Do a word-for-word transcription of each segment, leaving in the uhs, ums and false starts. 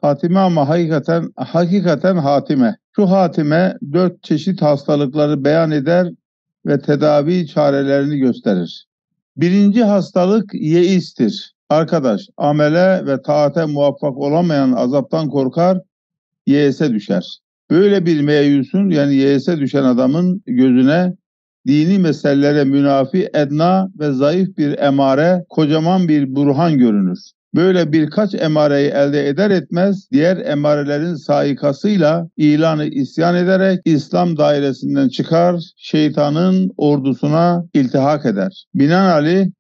Hatime ama hakikaten, hakikaten hatime. Şu hatime dört çeşit hastalıkları beyan eder ve tedavi çarelerini gösterir. Birinci hastalık yeistir. Arkadaş, amele ve taate muvaffak olamayan azaptan korkar, yeise düşer. Böyle bir meyusun, yani yeise düşen adamın gözüne dini meselelere münafi edna ve zayıf bir emare, kocaman bir burhan görünür. Böyle birkaç emareyi elde eder etmez, diğer emarelerin saikasıyla ilanı isyan ederek İslam dairesinden çıkar, şeytanın ordusuna iltihak eder. Binaenaleyh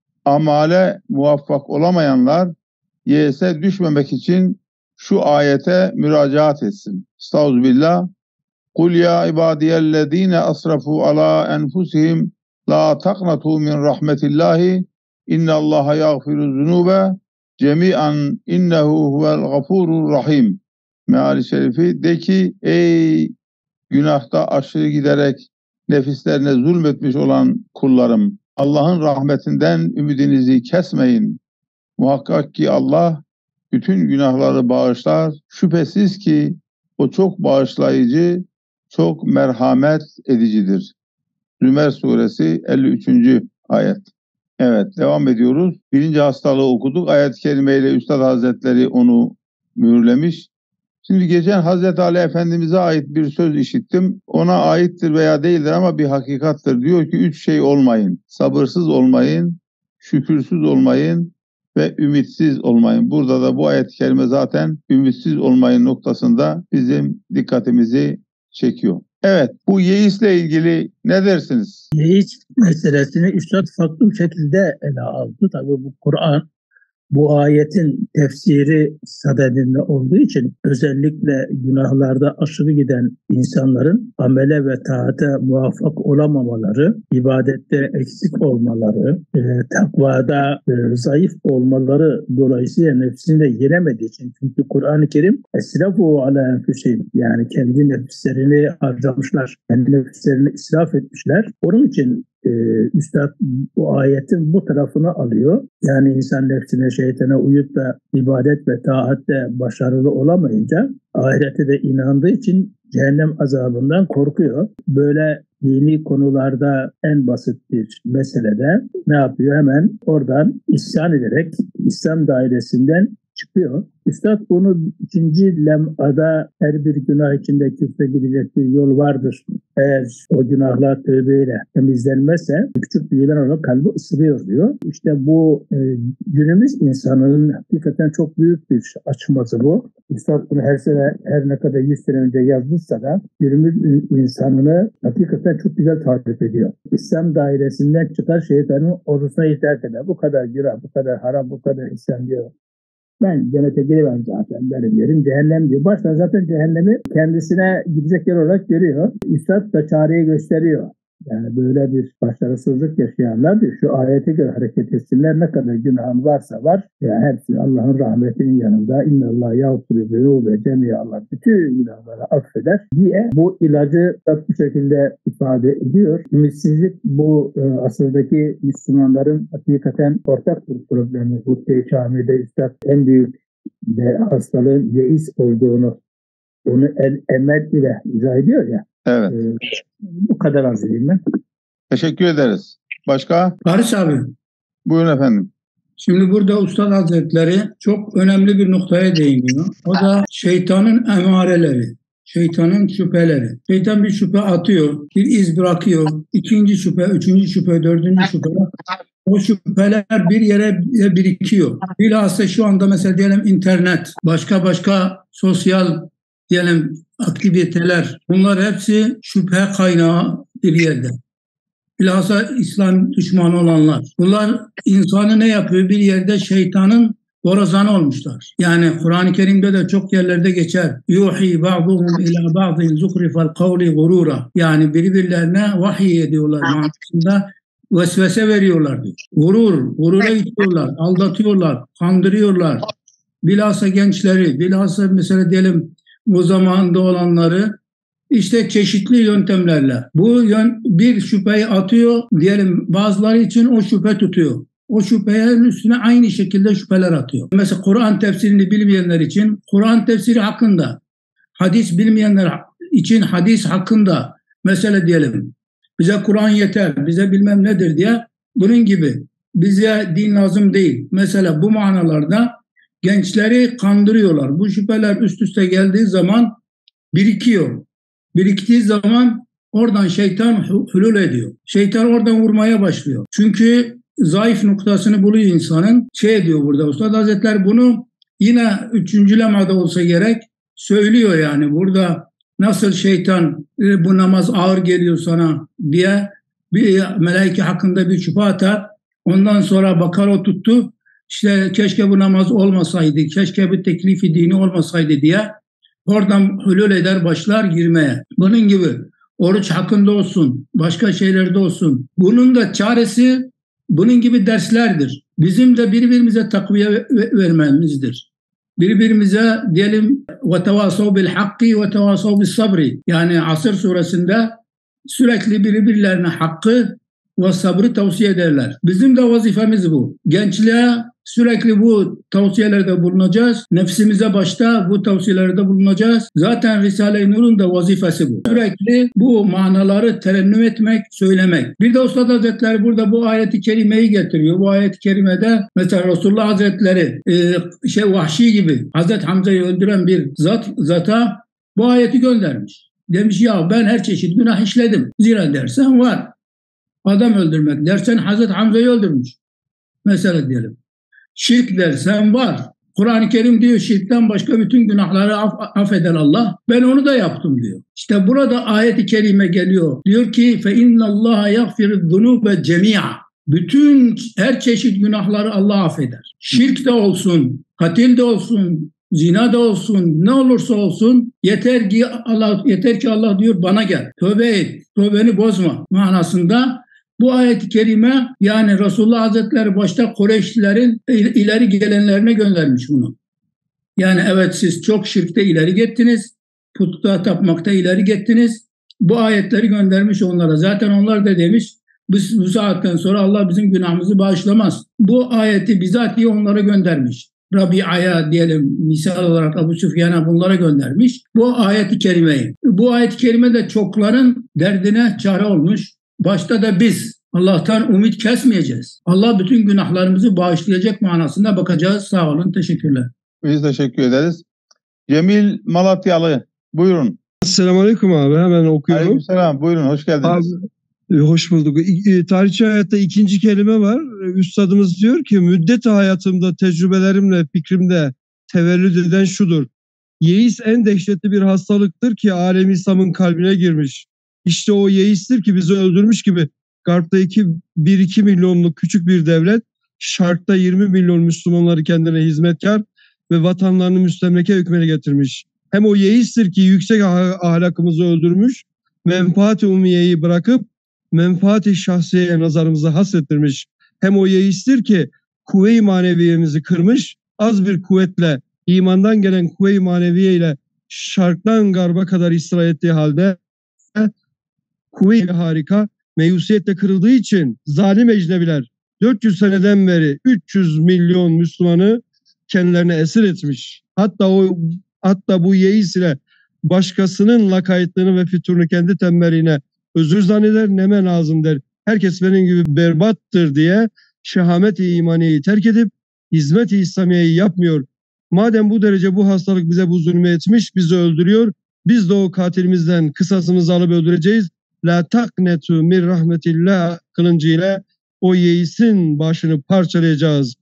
amale muvaffak olamayanlar yeise düşmemek için şu ayete müracaat etsin. Estağfirullah. Kul ya ibadiyellezine asrafu ala enfusihim la taqnatu min rahmetillahi innallaha yaghfiru zunube cemi'an innehu huvel gafurur rahim. Meali şerifi de ki ey günahta aşırı giderek nefislerine zulmetmiş olan kullarım, Allah'ın rahmetinden ümidinizi kesmeyin. Muhakkak ki Allah bütün günahları bağışlar. Şüphesiz ki o çok bağışlayıcı, çok merhamet edicidir. Zümer suresi elli üçüncü ayet. Evet, devam ediyoruz. Birinci hastalığı okuduk. Ayet-i kerimeyle Üstad Hazretleri onu mühürlemiş. Şimdi geçen Hazreti Ali Efendimiz'e ait bir söz işittim. Ona aittir veya değildir ama bir hakikattır. Diyor ki üç şey olmayın. Sabırsız olmayın, şükürsüz olmayın ve ümitsiz olmayın. Burada da bu ayet-i kerime zaten ümitsiz olmayın noktasında bizim dikkatimizi çekiyor. Evet, bu yeisle ilgili ne dersiniz? Yeis meselesini Üstad farklı bir şekilde ele aldı. Tabii bu Kur'an, bu ayetin tefsiri sadedinde olduğu için özellikle günahlarda aşırı giden insanların amele ve taate muvaffak olamamaları, ibadette eksik olmaları, e, takvada e, zayıf olmaları dolayısıyla nefsini de yenemediği için. Çünkü Kur'an-ı Kerim esrafu ala enfusihim, yani kendi nefislerini harcamışlar, kendi nefislerini israf etmişler. Onun için Ee, Üstad bu ayetin bu tarafını alıyor. Yani insan nefsine, şeytana uyup da ibadet ve taatte başarılı olamayınca ahirete de inandığı için cehennem azabından korkuyor. Böyle dini konularda en basit bir meselede ne yapıyor? Hemen oradan isyan ederek İslam dairesinden çıkıyor. Üstad bunu ikinci lem'ada her bir günah içinde küfre gidecek bir yol vardır. Eğer o günahlar tövbeyle temizlenmezse küçük bir yılan olarak kalbi ısırıyor diyor. İşte bu e, günümüz insanının hakikaten çok büyük bir açması bu. Üstad bunu her sene, her ne kadar yüz sene önce yazmışsa da günümüz insanını hakikaten çok güzel tarif ediyor. İslam dairesinden çıkar, şeytanın ordusuna itaat eder. Bu kadar günah, bu kadar haram, bu kadar isyan diyor. Ben cennete giremem zaten, benim yerim cehennem diyor. Başta zaten cehennemi kendisine gidecek yer olarak görüyor. Üstad da çareyi gösteriyor. Yani böyle bir başarısızlık yaşayanlar diyor, şu ayete göre hareket etsinler, ne kadar günahın varsa var. Yani hepsi Allah'ın rahmetinin yanında. İnnallâh yâgfiru zunûbe cemiâ, Allah bütün günahları affeder diye bu ilacı bu şekilde ifade ediyor. Ümitsizlik bu e, asırdaki Müslümanların hakikaten ortak bir problemi. Bu Şamil'de Üstad en büyük de hastalığın yeis olduğunu, onu el, emel ile izah ediyor ya. Evet. E, bu kadar az değil mi? Teşekkür ederiz. Başka? Barış abi. Buyurun efendim. Şimdi burada Üstad Hazretleri çok önemli bir noktaya değiniyor. O da şeytanın emareleri, şeytanın şüpheleri. Şeytan bir şüphe atıyor, bir iz bırakıyor. İkinci şüphe, üçüncü şüphe, dördüncü şüphe. O şüpheler bir yere birikiyor. Bilhassa şu anda mesela diyelim internet, başka başka sosyal diyelim aktiviteler, bunlar hepsi şüphe kaynağı bir yerde. Bilhassa İslam düşmanı olanlar. Bunlar insanı ne yapıyor? Bir yerde şeytanın borazanı olmuşlar. Yani Kur'an-ı Kerim'de de çok yerlerde geçer. Yuhi ba'duhum ila ba'din zuhrifal kavli gurura. Yani birbirlerine vahiy ediyorlar manasında, vesvese veriyorlar diyor. Gurur, gurura itiyorlar, aldatıyorlar, kandırıyorlar. Bilhassa gençleri, bilhassa mesela diyelim bu zamanda olanları işte çeşitli yöntemlerle. Bu yön, bir şüpheyi atıyor diyelim, bazıları için o şüphe tutuyor. o şüphelerin üstüne aynı şekilde şüpheler atıyor. Mesela Kur'an tefsirini bilmeyenler için Kur'an tefsiri hakkında, hadis bilmeyenler için hadis hakkında, mesela diyelim bize Kur'an yeter, bize bilmem nedir diye, bunun gibi bize din lazım değil. Mesela bu manalarda gençleri kandırıyorlar. Bu şüpheler üst üste geldiği zaman birikiyor. Biriktiği zaman oradan şeytan hulul ediyor. Şeytan oradan vurmaya başlıyor. Çünkü zayıf noktasını buluyor insanın. Şey diyor burada Üstad Hazretleri, bunu yine üçüncü lemada olsa gerek söylüyor yani. Burada nasıl şeytan bu namaz ağır geliyor sana diye bir melaike hakkında bir şüphe atar. Ondan sonra bakar o tuttu. İşte keşke bu namaz olmasaydı, keşke bir teklifi dini olmasaydı diye oradan hulul eder, başlar girmeye. Bunun gibi oruç hakkında olsun, başka şeylerde olsun. Bunun da çaresi bunun gibi derslerdir. Bizim de birbirimize takviye vermemizdir. Birbirimize diyelim وَتَوَاسَوْ بِالْحَقِّ وَتَوَاسَوْ بِالصَّبْرِ. Yani Asr suresinde sürekli birbirlerine hakkı ve sabrı tavsiye ederler. Bizim de vazifemiz bu. Gençliğe sürekli bu tavsiyelerde bulunacağız. Nefsimize başta bu tavsiyelerde bulunacağız. Zaten Risale-i Nur'un da vazifesi bu. Sürekli bu manaları terennüm etmek, söylemek. Bir de Üstad Hazretleri burada bu ayeti kerimeyi getiriyor. Bu ayeti kerimede mesela Resulullah Hazretleri e, şey Vahşi gibi Hazreti Hamza'yı öldüren bir zat zata bu ayeti göndermiş. Demiş ya ben her çeşit günah işledim. Zira dersen var. Adam öldürmek dersen Hazreti Hamza'yı öldürmüş. Mesela diyelim. Şirk dersen var. Kur'an-ı Kerim diyor şirkten başka bütün günahları aff affeder Allah. Ben onu da yaptım diyor. İşte burada ayet-i kerime geliyor. Diyor ki fe innallaha yaghfiru zunuba cemi'a. Bütün her çeşit günahları Allah affeder. Şirk de olsun, katil de olsun, zina da olsun, ne olursa olsun yeter ki Allah yeter ki Allah diyor bana gel. Tövbe et. Tövbeni bozma manasında. Bu ayet-i kerime yani Resulullah Hazretleri başta Kureyşlilerin ileri gelenlerine göndermiş bunu. Yani evet siz çok şirkte ileri gittiniz, putluğa tapmakta ileri gittiniz. Bu ayetleri göndermiş onlara. Zaten onlar da demiş biz bu saatten sonra Allah bizim günahımızı bağışlamaz. Bu ayeti bizatihi onlara göndermiş. Rabia'ya diyelim misal olarak Ebu Süfyan'a bunlara göndermiş. Bu ayet-i kerimeyi. Bu ayet-i kerime de çokların derdine çare olmuş. Başta da biz Allah'tan umut kesmeyeceğiz. Allah bütün günahlarımızı bağışlayacak manasında bakacağız. Sağ olun, teşekkürler. Biz teşekkür ederiz. Cemil Malatyalı, buyurun. Selamünaleyküm abi, hemen okuyorum. Aleykümselam, buyurun, hoş geldiniz. Abi, hoş bulduk. Tarihçi hayatta ikinci kelime var. Üstadımız diyor ki müddet hayatımda tecrübelerimle fikrimde tevellüd eden şudur. Yeis en dehşetli bir hastalıktır ki alem İslam'ın kalbine girmiş. İşte o yeistir ki bizi öldürmüş gibi Garp'ta bir iki milyonluk küçük bir devlet, Şark'ta yirmi milyon Müslümanları kendine hizmetkar ve vatanlarını müstemleke hükmüne getirmiş. Hem o yeistir ki yüksek ahlakımızı öldürmüş, menfaat-i umiyeyi bırakıp menfaat-i şahsiyeye nazarımızı hasrettirmiş. Hem o yeistir ki kuvve-i maneviyemizi kırmış, az bir kuvvetle imandan gelen kuvve-i maneviye ile Şark'tan Garp'a kadar istila ettiği halde kuvve-i harika meyusiyetle kırıldığı için zalim ecnebiler dört yüz seneden beri üç yüz milyon Müslümanı kendilerine esir etmiş. Hatta o hatta bu yeis ile başkasının lakaytlığını ve füturunu kendi tembelliğine özür zanneder, neme lazım der. Herkes benim gibi berbattır diye şehamet-i imaniyeyi terk edip hizmet-i İslamiyeyi yapmıyor. Madem bu derece bu hastalık bize bu zulmü etmiş, bizi öldürüyor, biz de o katilimizden kısasımızı alıp öldüreceğiz. La taknetu min rahmetillah kılıncıyla o yeisin başını parçalayacağız.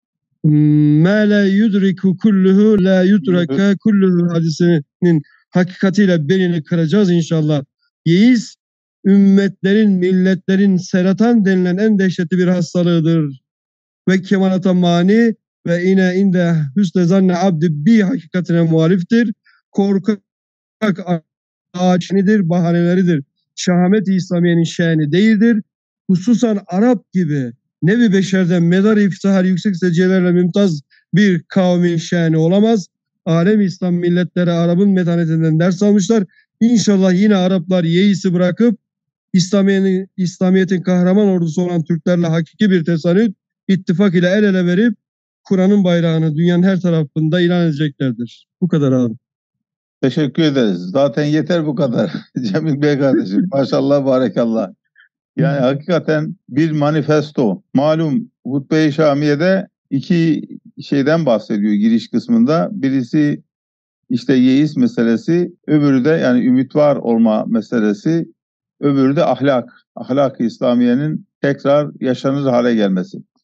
Me la yudriku kulluhu la yudraka kulluhu hadisinin hakikatiyle belini kıracağız inşallah. Yeis ümmetlerin, milletlerin seratan denilen en dehşetli bir hastalığıdır. Ve kemalata mani ve ine inde hüsne zanne abdi bi hakikatine muhaliftir. Korkak ağaçnidir, bahaneleridir. Şahamet-i İslamiye'nin şe'ni değildir. Hususan Arap gibi nevi beşerden medar-ı iftihar yüksek seciyelerle mümtaz bir kavmin şe'ni olamaz. Alem İslam milletleri Arap'ın metanetinden ders almışlar. İnşallah yine Araplar yeisi bırakıp İslamiyet'in, İslamiyet'in kahraman ordusu olan Türklerle hakiki bir tesanüt ittifak ile el ele verip Kur'an'ın bayrağını dünyanın her tarafında ilan edeceklerdir. Bu kadar abi. Teşekkür ederiz. Zaten yeter bu kadar. Cemil Bey kardeşim. Maşallah, barekallah. Yani hakikaten bir manifesto. Malum Hutbe-i Şamiye'de iki şeyden bahsediyor giriş kısmında. Birisi işte yeis meselesi, öbürü de yani ümit var olma meselesi, öbürü de ahlak. Ahlak-ı İslamiye'nin tekrar yaşanır hale gelmesi.